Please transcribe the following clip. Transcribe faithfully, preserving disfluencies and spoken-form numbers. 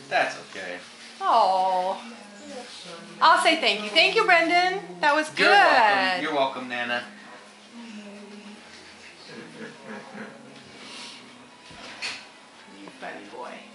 That's okay. Oh. I'll say thank you. Thank you, Brendan. That was good. You're welcome. You're welcome, Nana. You funny boy.